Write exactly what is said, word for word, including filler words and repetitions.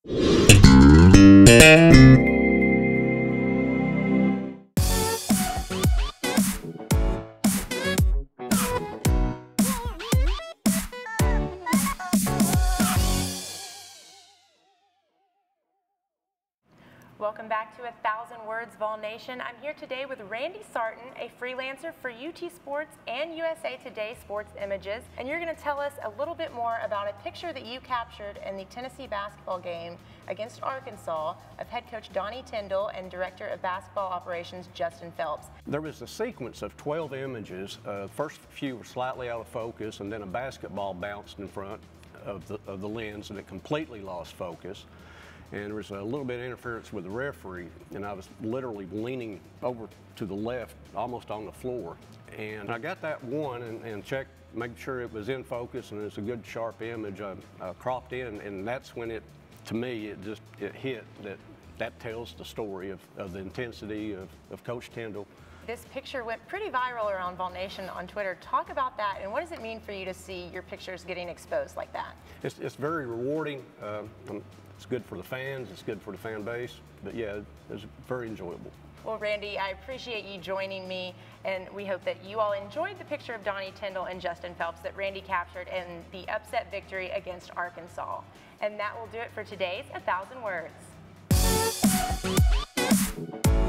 Welcome back to A Thousand Words, Vol Nation. I'm here today with Randy Sarton, a freelancer for U T Sports and U S A Today Sports Images, and you're going to tell us a little bit more about a picture that you captured in the Tennessee basketball game against Arkansas of head coach Donnie Tyndall and director of basketball operations Justin Phelps. There was a sequence of twelve images. Uh, first few were slightly out of focus, and then a basketball bounced in front of the, of the lens, and it completely lost focus. And there was a little bit of interference with the referee, and I was literally leaning over to the left, almost on the floor. And I got that one and, and checked, made sure it was in focus and it was a good sharp image. I, I cropped in, and that's when it, to me, it just it hit that that tells the story of, of the intensity of, of Coach Tyndall. This picture went pretty viral around Vol Nation on Twitter. Talk about that, and what does it mean for you to see your pictures getting exposed like that? It's, it's very rewarding. Uh, it's good for the fans, it's good for the fan base, but yeah, it's very enjoyable. Well, Randy, I appreciate you joining me, and we hope that you all enjoyed the picture of Donnie Tyndall and Justin Phelps that Randy captured in the upset victory against Arkansas. And that will do it for today's A Thousand Words.